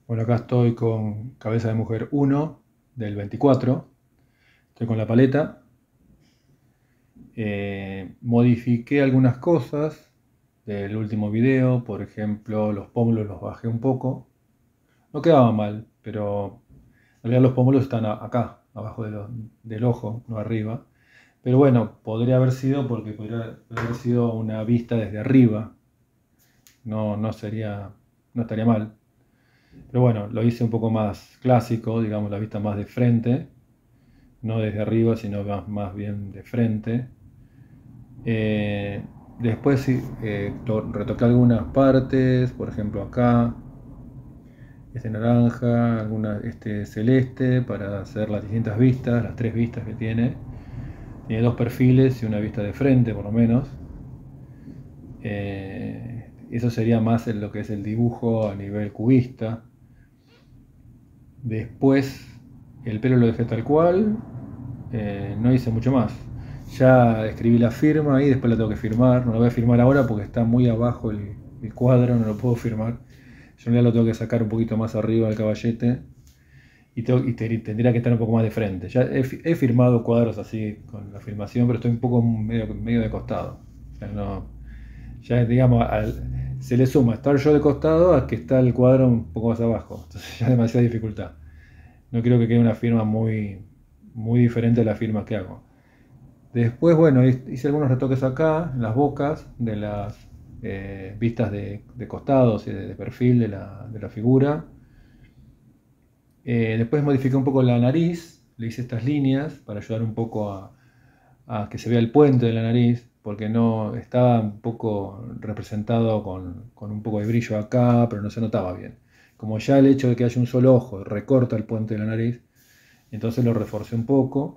Bueno, acá estoy con Cabeza de Mujer 1 del 24. Estoy con la paleta. Modifiqué algunas cosas del último video. Por ejemplo, los pómulos los bajé un poco. No quedaban mal, pero en realidad los pómulos están acá, abajo del ojo, no arriba. Pero bueno, podría haber sido porque podría haber sido una vista desde arriba. No sería, no estaría mal. Pero bueno, lo hice un poco más clásico, digamos, la vista más de frente, no desde arriba, sino más bien de frente. Eh, Después sí, retoqué algunas partes, por ejemplo acá, este naranja, este celeste, para hacer las distintas vistas, las tres vistas que tiene. Tiene dos perfiles y una vista de frente, por lo menos. Eso sería más en lo que es el dibujo a nivel cubista. Después el pelo lo dejé tal cual, no hice mucho más. Ya escribí la firma y después la tengo que firmar. No la voy a firmar ahora porque está muy abajo el cuadro, no lo puedo firmar. Yo ya lo tengo que sacar un poquito más arriba del caballete tendría que estar un poco más de frente. Ya he firmado cuadros así con la filmación, pero estoy un poco medio de costado. O sea, no, ya digamos, se le suma estar yo de costado a que está el cuadro un poco más abajo. Entonces ya demasiada dificultad. No quiero que quede una firma muy diferente a la firma que hago. Después, bueno, hice algunos retoques acá, en las bocas, de las vistas de costados y de perfil de la figura. Después modifiqué un poco la nariz, le hice estas líneas para ayudar un poco a que se vea el puente de la nariz, porque no estaba un poco representado con un poco de brillo acá, pero no se notaba bien. Como ya el hecho de que haya un solo ojo recorta el puente de la nariz, entonces lo reforcé un poco.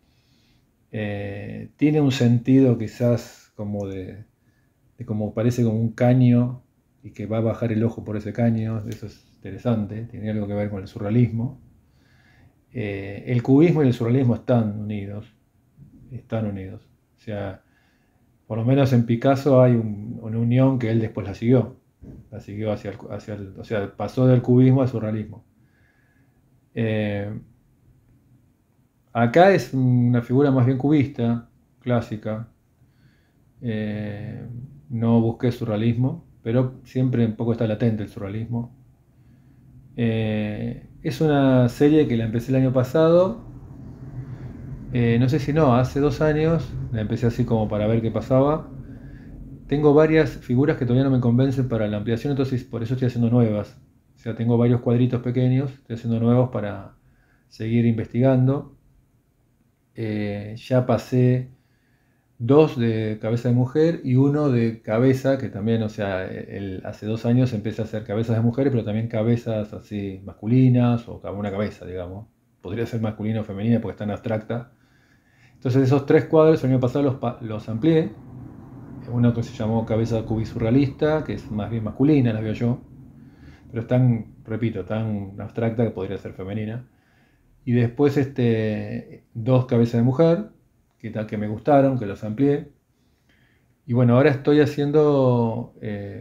Tiene un sentido quizás como de como parece como un caño y que va a bajar el ojo por ese caño, eso es interesante, tiene algo que ver con el surrealismo. El cubismo y el surrealismo están unidos. O sea, por lo menos en Picasso hay una unión que él después la siguió o sea, pasó del cubismo al surrealismo. Eh, Acá es una figura más bien cubista, clásica. Eh, no busqué surrealismo, pero siempre un poco está latente el surrealismo. Es una serie que la empecé el año pasado. No sé si no, hace 2 años la empecé así como para ver qué pasaba. Tengo varias figuras que todavía no me convencen para la ampliación, entonces por eso estoy haciendo nuevas. O sea, tengo varios cuadritos pequeños, estoy haciendo nuevos para seguir investigando. Ya pasé dos de cabeza de mujer y uno de cabeza, que también, o sea, hace 2 años empecé a hacer cabezas de mujeres, pero también cabezas así masculinas o una cabeza, digamos. Podría ser masculina o femenina porque es tan abstracta. Entonces esos tres cuadros el año pasado los amplié. Uno que se llamó Cabeza Cubisurrealista, que es más bien masculina, la veo yo, pero es tan, repito, tan abstracta que podría ser femenina. Y después dos cabezas de mujer, que me gustaron, que los amplié. Y bueno, ahora estoy haciendo,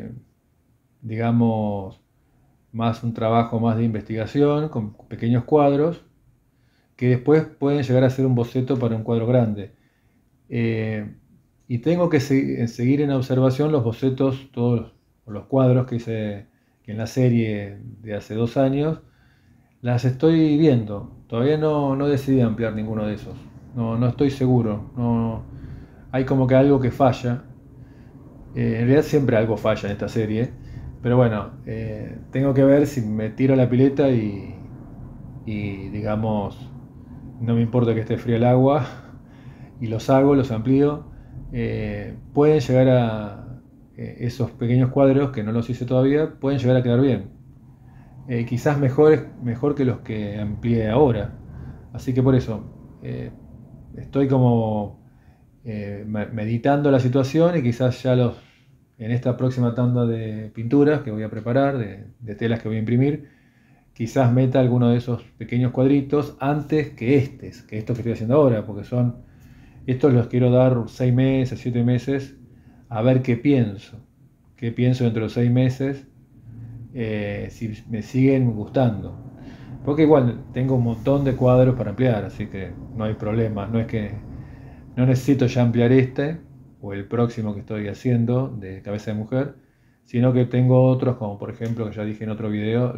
digamos, más un trabajo más de investigación, con pequeños cuadros, que después pueden llegar a ser un boceto para un cuadro grande. Eh, y tengo que seguir en observación los bocetos, todos los cuadros que hice en la serie de hace 2 años. Las estoy viendo. Todavía no decidí ampliar ninguno de esos. No estoy seguro. Hay como que algo que falla. En realidad siempre algo falla en esta serie. Pero bueno, tengo que ver si me tiro a la pileta y digamos, no me importa que esté fría el agua y los amplío. Pueden llegar esos pequeños cuadros que no los hice todavía, pueden llegar a quedar bien. Quizás mejor que los que amplié ahora. Así que por eso estoy como meditando la situación y quizás en esta próxima tanda de pinturas que voy a preparar, de telas que voy a imprimir, quizás meta alguno de esos pequeños cuadritos antes que estos que estoy haciendo ahora, porque estos los quiero dar 6 meses, 7 meses, a ver qué pienso dentro de los 6 meses. si me siguen gustando. Porque igual tengo un montón de cuadros para ampliar, así que no hay problema. No es que no necesito ya ampliar este o el próximo que estoy haciendo de cabeza de mujer, sino que tengo otros, como por ejemplo, que ya dije en otro video,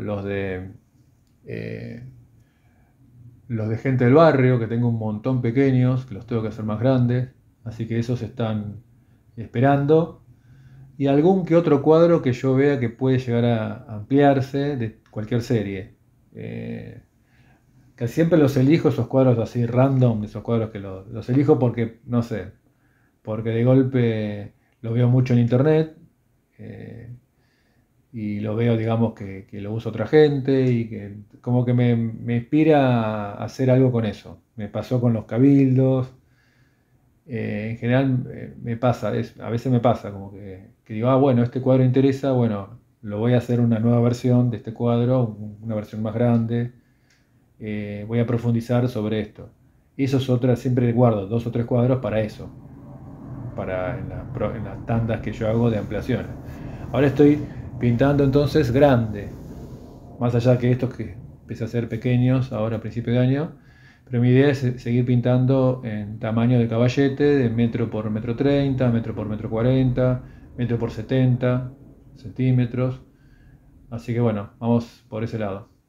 eh, los de gente del barrio, que tengo un montón pequeños, que los tengo que hacer más grandes, así que esos están esperando. Y algún que otro cuadro que yo vea que puede llegar a ampliarse de cualquier serie. Eh, Casi siempre los elijo, esos cuadros así random, esos cuadros que los elijo porque, no sé, porque de golpe lo veo mucho en internet, eh, y lo veo, digamos, que lo usa otra gente y que como que me inspira a hacer algo con eso. Me pasó con los cabildos. En general me pasa, a veces me pasa como que digo, ah, bueno, este cuadro interesa, bueno, lo voy a hacer una nueva versión de este cuadro, una versión más grande, voy a profundizar sobre esto. Y eso es otra, siempre guardo 2 o 3 cuadros para eso, para en las tandas que yo hago de ampliaciones. Ahora estoy pintando entonces grande, más allá que estos que empecé a ser pequeños ahora a principio de año, pero mi idea es seguir pintando en tamaño de caballete, de metro por metro 30, metro por metro 40, metro por 70 centímetros. Así que bueno, vamos por ese lado.